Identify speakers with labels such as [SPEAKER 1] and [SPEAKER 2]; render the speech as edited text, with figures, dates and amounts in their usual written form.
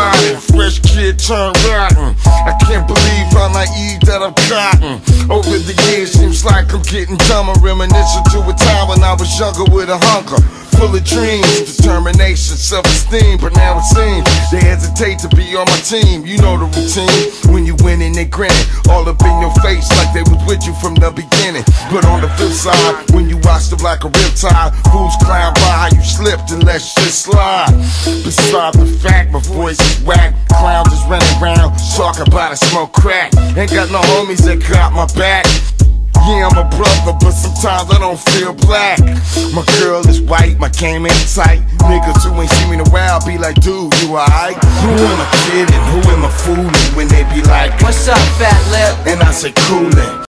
[SPEAKER 1] rotting, fresh kid turned rotten. I can't believe how naive that I've gotten. Over the years seems like I'm getting dumber, reminiscent to a time when I was younger with a hunger, full of dreams, determination, self-esteem. But now it seems they hesitate to be on my team. You know the routine, when you winning they grinning, all up in your face like they was with you from the beginning. But on the flip side, when you watch them like a riptide, fools climb by, you slipped and let shit slide. Beside the fact, my voice is whack, clowns is running around talking about I smoke crack. Ain't got no homies that got my back. Yeah, I'm a brother, but sometimes I don't feel black. My girl is white, my game ain't tight. Niggas who ain't seen me in a while be like, dude, you alright? Who am I kidding? Who am I fooling? When they be like,
[SPEAKER 2] what's up, fat lip?
[SPEAKER 1] And I say, coolin'.